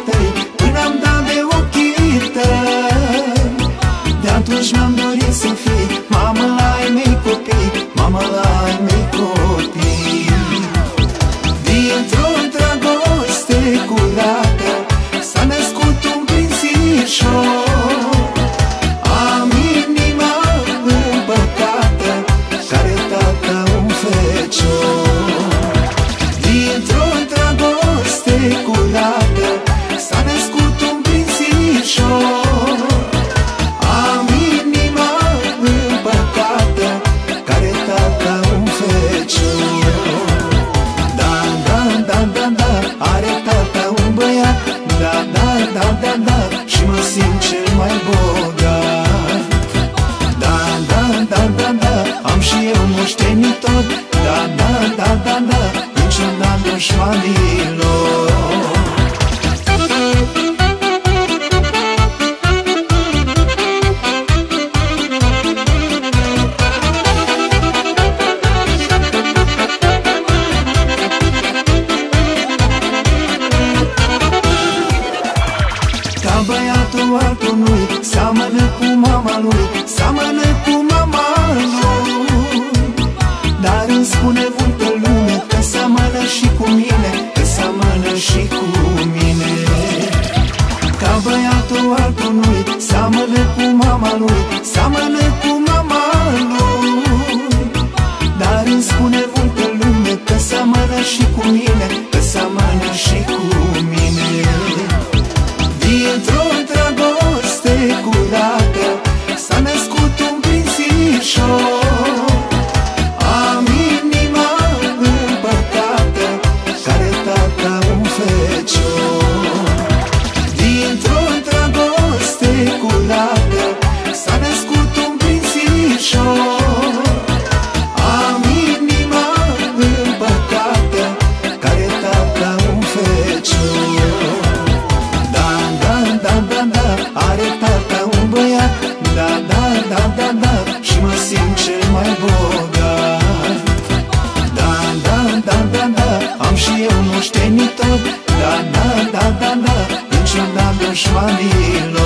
tăi, până am dat de ochii tăi. De atunci mi-am dorit să fii mamă la ai mei copii, mamă la ai mei copii. Dintr-o dragoste curată s-a născut un prințișor. Am inima împăcată, care tată un fecior. Dintr-o dragoste curată s-a născut un prințișor. Am inima împăcată, care tată un fecior. Da, da, da, da, da, are tata un băiat. Da, da, da, da, da, și mă simt cel mai bogat. Da, da, da, da, da, am și eu moștenitor. Da, da, da, da, da, în ciuda dușmanilor. Ca băiatul altul nu-i, seamănă cu mama lui, seamănă cu mama lui. Dar îmi spune multă lume că seamănă și cu mine, că seamănă și cu mine. Ca băiatul altul nu-i, seamănă cu mama lui, seamănă cu mama lui. Dar îmi spune multă lume că seamănă și cu mine, că seamănă și cu mine. Dintr-o dragoste curată s-a născut un prințișor. Am inima împăcată, care tata un fecior. Dintr-o dragoste curată s-a născut un prințișor. Am inima împăcată, care tata un fecior. Da, da, da, da, da, are tata un băiat. Da, da, da, da, da, și mă simt cel mai bogat. Da, da, da, da, da, am și eu moștenitor. Da, da, da, da, da, în ciuda dușmanilor.